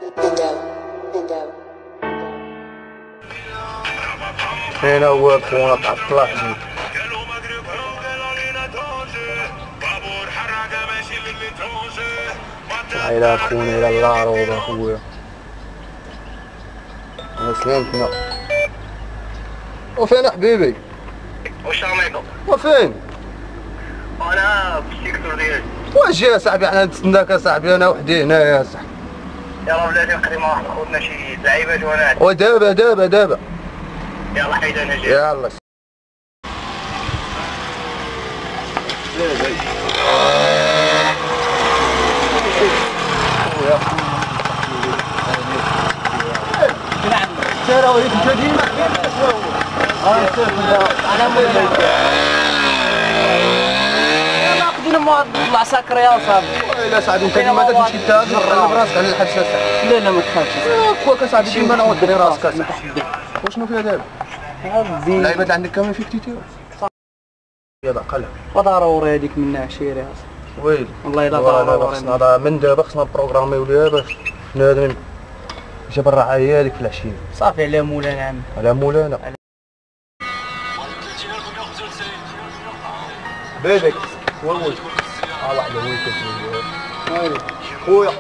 هنا هو خونا تاع الطلاق. إلى خونا إلى الله روضة خويا. أنا سلامتنا. وفين حبيبي؟ واش راهم عليكم؟ وفين؟ أنا في السيكتور ديالي. واش يا صاحبي حنا نتسناك يا صاحبي أنا وحدي هنا يا صاحبي. يلاه بلاتي نقضي مع واحد خوتنا شي لعيبات وأنا ودابا يلاه حيد أنا جاي. يلا ترى وليد انت ديما انا قدينا نطلع ساكر يا صاحبي. لا صاحبي انت ديما تمشي تقلب راسك على الحبسه. لا ما تخافش خوك صاحبي ديما نعود دري راسك صاحبي. وشنو فيها دابا؟ اللعيبات اللي عندك كاملين في كتيتي يلا قلب وضروري هذيك من عشيرة ويلي والله الا ضروري. خصنا من دابا خصنا بروغراميو ليها باش بنادم جاب الرعايه هذيك في العشيه. صافي على مولانا عمي على مولانا بيبك ولد واحد هو كتب خويا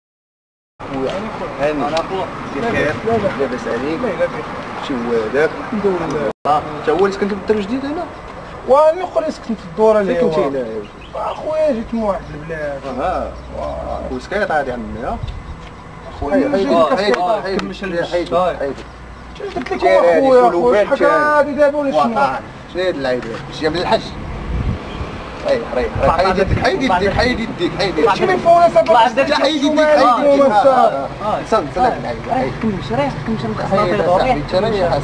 هاني انا خويا كيف لاباس عليك شي ولادك الحمد لله. انت هو اللي سكنت في الدار الجديد هنا؟ وانا اخرى سكنت في الدوره اللي كنتي هنا اخويا جيت من واحد البلاد. وسكيط عادي عمي ها خويا حيد قلت لك اخويا شحال هادي دابا ولا شنو؟ شنو هاد اللعيبه جا من الحج. ريح حيد يديك شنو فونا صافي حيد يديك صد كمش نخسر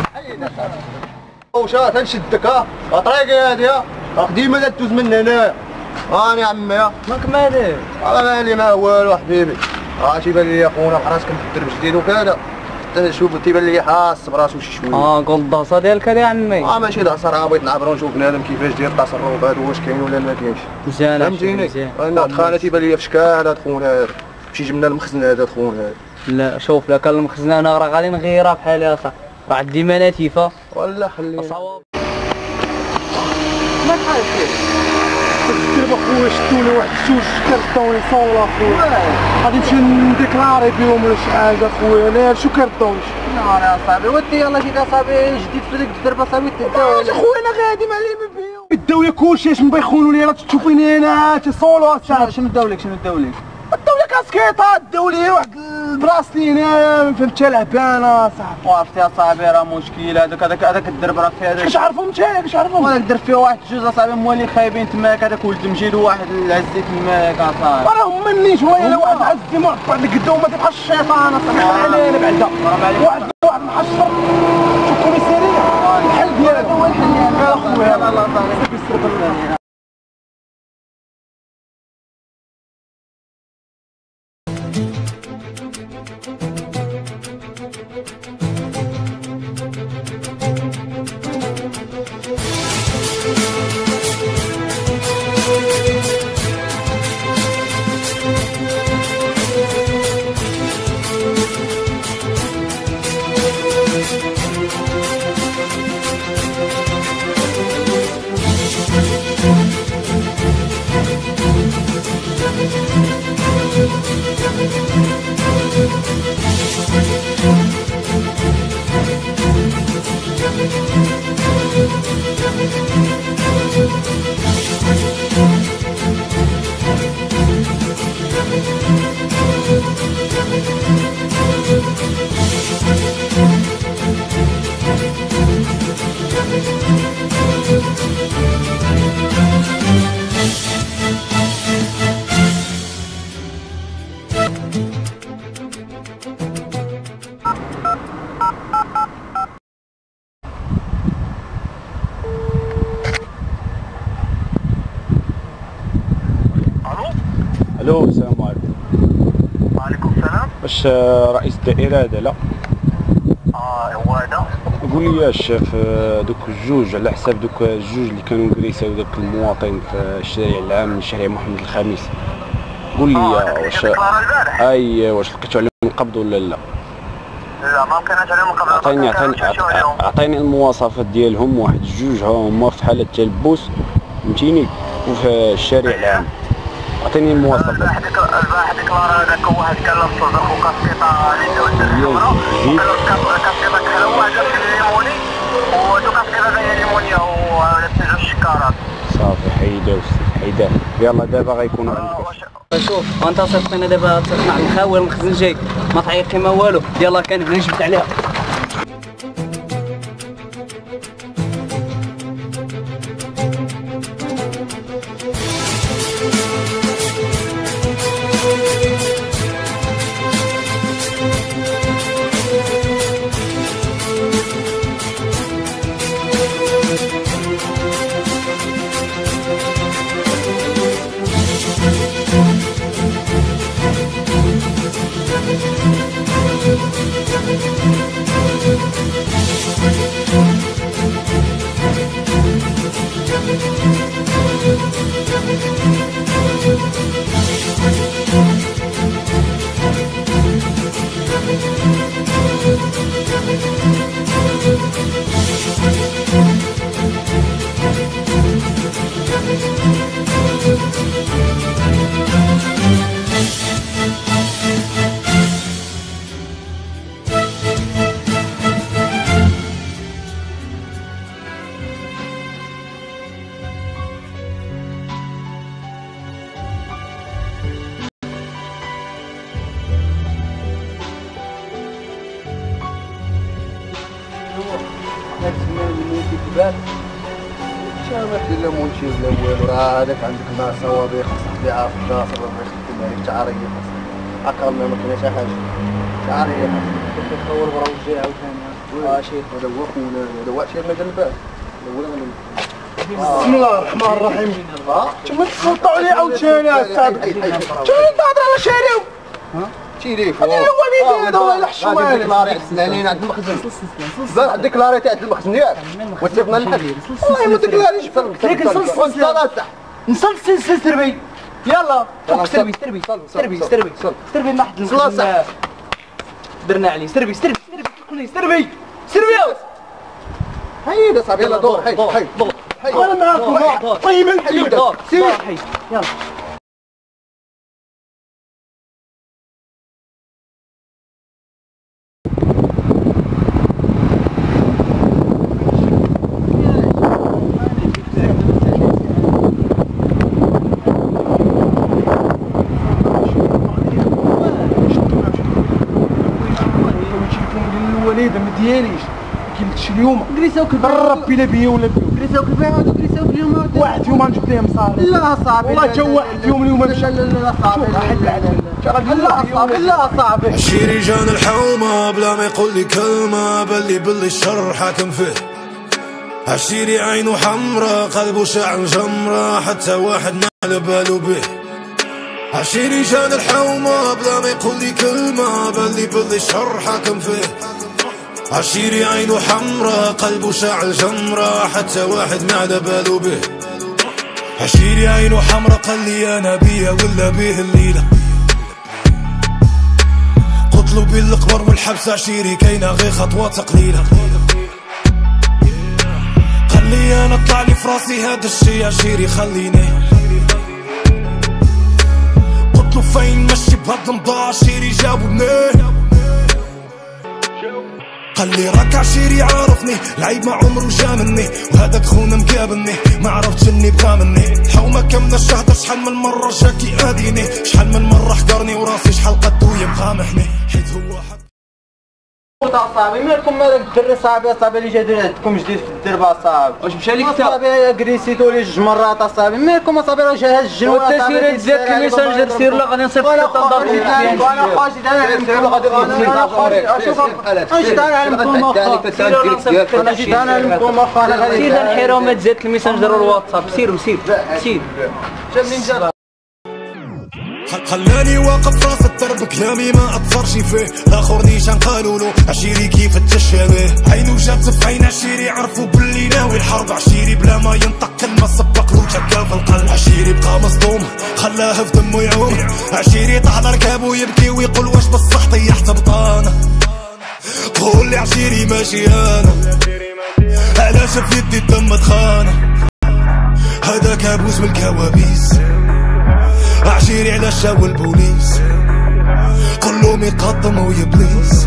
وشا تنشدك ها طريقي هادي ها ديما تدوز من هنا هاني عمي ها ماك مالك مالي ما والو حبيبي تيبان لي خونا بحال كنت في الدرب جديد وكذا حتى شوف تيبان لي حاس براسو شي شويه. قول الدهصه ديالك يا عمي. ماشي دهصه بغيت نعبرو نشوف بنادم كيفاش داير التصرفات واش كاين ولا ما كاينش. مزيان فهمتيني انا دخانه تيبان لي في شكال هذا خونا هذا مشي جبنا المخزن هذا خونا هذا. لا شوف لا كان المخزن انا راه غادي نغيرها بحال يا راه عندي مناتيفه ولا خلينا صواب. ما تعرفش كيف اخويا شدوني واحد جوج كرطوني صولا اخويا غادي نمشي نديكلاري بهم ولا شي حاجه اخويا. انا شو كرطوني نهار يا صاحبي ودي يلاه شي صاحبي جديد في ديك الدرب صاحبي تداوي. اخويا انا غادي ما علي ما فيهم الداويه كلشي اش مبيخونوا لي راه تشوفيني انا صولو. شنو داولك الدولة كاسكيطات الدولية واحد البراسلي هنايا فهمتها لعبانة صاحبي. وعرفتي يا صاحبي راه مشكل هذاك الدرب راه فيه هذاك. كاش عرفهم انت كاش عرفهم. هذاك الدرب فيه واحد جوج اصاحبي موالين خايبين تماك هذاك ولد مجيد وواحد العزي تماك اصاحبي. راهم مني شوية لا واحد عزي مربع اللي قدام ما تبقاش الشيطان اصاحبي علينا بعدا. واحد محشر شوف كوميسارية الحل ديالو هو الحل ديالو اخويا الله يطول. الو السلام عليكم. وعليكم السلام. واش رئيس الدائرة هذا؟ لا هو هذا. قول لي الشيف دوك الجوج على حساب دوك الجوج اللي كانوا كريساو داك المواطن في الشارع العام من شارع محمد الخامس قول لي واش البارح واش لقيتو عليهم القبض ولا لا؟ لا ما لقيناش عليهم القبض. عطيني المواصفات ديالهم، واحد جوج ها هما في حاله تلبس فهمتيني وفي الشارع العام. عطيني المواصفات. البارح ديكلارا هذاك واحد كان لابس صدر وكاسكيطه اللي داوز الكاميرا كاسكيطه كحله واحده في الليموني ودو كاسكيطه دايره ليمونيه ولابسين جوج شكارات. صافي حيداه يلا دابا غيكونوا عندك. شوف وانت صيفطينا دابا تصيفطنا على الخاوي المخزن جاي ما تعيقي ما والو. يلا كان هنا جبت عليها. شامل لا مونشي ولا والو، راه هذاك عندك مع صوابيخ خاصك تبيعها في الناصر ولا يخدم عليك شعريه هكا ما كاينش شي حاجه شعريه خاصك تخول برا وجهي عاوتاني. شيخ هذا هو خونا، هذا هو شي مازال البال الاول. بسم الله الرحمن الرحيم. تما تسلطوا عليه عاوتاني السابق. شنو تهضر على شاريو؟ تيليف هذا الوالد هذا الله يحشو عليه. ديكلاري السنانين عند المخزن. ديكلاري تاع المخزن ياك وتسيبنا الحل. والله ما ديكلاريش ليك نسلسل سربي. يلا فوق سربي ما حد المخزن درنا عليه. سربي هيا صاحبي يلا دور. حي انا معاكم. طيب انت يلا الوليد ما دياليش كيمتش اليوم كريساو ربي لا بيا ولا بيو كريساو اليوم واحد فيهم غنجيب لهم صافي. لا صاحبي والله جا واحد فيهم اليوم مشى. لا صاحبي لا صاحبي. عشيري جان الحومه بلا ما يقول لي كلمه باللي الشر حاكم فيه. عشيري عينه حمرا قلبه شاعل جمره حتى واحد ما على بالو به. عشيري جان الحومه بلا ما يقول لي كلمه باللي الشر حاكم فيه. عشيري عينه حمرا قلبه شاعل جمره حتى واحد ما على بالو به. عشيري عينه حمرا قال لي انا بيا ولا بيه الليله. قتلوا بين القبر والحبس عشيري كاينه غير خطوات قليله. قال لي انا طلع لي فراسي هذا الشي عشيري خليني. قتلوا فين مشي بهاد المضاع عشيري جاوبني. قال لي راك عشيري عارفني العيب ما عمره جا مني وهذاك خونا مقابلني ما عرفتش اني بغى مني. الحومه كامله الشهدة شحال من مره جاكي اذيني شحال من مره حقرني وراسي شحال قدو يبقى محني حيت هو صاحبي مالكم مالك الدري صاحبي اللي جا داير عندكم جديد في الدرب صاحبي. واش مشى لك انت صاحبي كريسيتو لي جوج مرات صاحبي مالكم صاحبي راه جا هاد الجنوة صاحبي. سير تزاد الميساج سير لا غادي نصيفط لك الدار. انا خاشي انا جيت انا نعلمكم واخا انا غادي سير الحيره ما تزاد الميسنجر والواتساب. سير جا منين جا خلاني واقف راس الدرب كلامي ما اثرش فيه. الاخر نيشان قالولو عشيري كيف التشابه. عينو جات في عين عشيري عرفوا باللي ناوي الحرب. عشيري بلا ما ينطق كلمه سبق له تكا في القلب. عشيري بقى مصدوم خلاه في دمه يعوم عشيري طاح ركاب ويبكي ويقول واش بصح طيحت بطانه. قول لي عشيري ماشي انا، علاش في يدي الدم تخانه. هذا كابوس من الكوابيس، عشيري علاش شاو البوليس، كلهم يقدموا يبليس.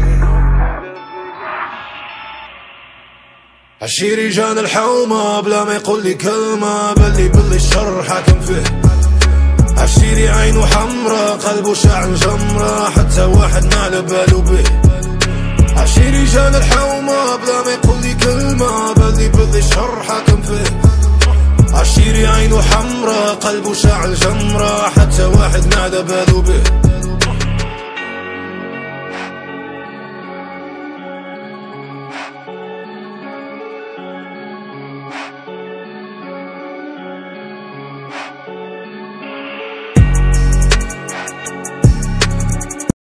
عشيري جان الحومة بلا ما يقول لي كلمة، باللي الشر حاكم فيه. عشيري عينه حمرا قلبه شاعل جمرة، حتى واحد نال بالو به. عشيري جان الحومة بلا ما يقول لي كلمة، باللي الشر حاكم فيه. عشيري عينه حمرا قلبه شاعل جمرة، حتى واحد نال بالو به.